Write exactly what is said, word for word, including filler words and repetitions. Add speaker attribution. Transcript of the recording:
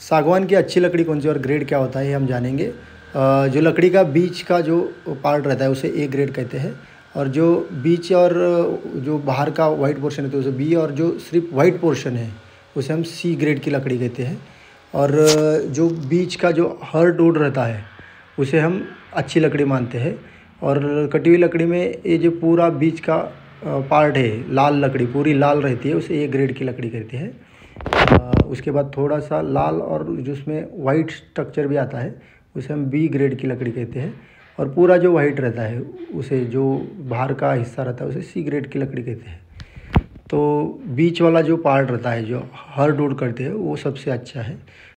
Speaker 1: सागवान की अच्छी लकड़ी कौन सी और ग्रेड क्या होता है ये हम जानेंगे। अ, जो लकड़ी का बीच का जो पार्ट रहता है उसे ए ग्रेड कहते हैं, और जो बीच और जो बाहर का वाइट पोर्शन है तो उसे बी, और जो सिर्फ वाइट पोर्शन है उसे हम सी ग्रेड की लकड़ी कहते हैं। और जो बीच का जो हर्ड वुड रहता है उसे हम अच्छी लकड़ी मानते हैं। और कटी हुई लकड़ी में ये जो पूरा बीच का पार्ट है, लाल लकड़ी पूरी लाल रहती है, उसे ए ग्रेड की लकड़ी कहते हैं। अ, उसके बाद थोड़ा सा लाल और जिसमें वाइट स्ट्रक्चर भी आता है उसे हम बी ग्रेड की लकड़ी कहते हैं। और पूरा जो वाइट रहता है उसे, जो बाहर का हिस्सा रहता है उसे सी ग्रेड की लकड़ी कहते हैं। तो बीच वाला जो पार्ट रहता है जो हर्ड वुड करते हैं वो सबसे अच्छा है।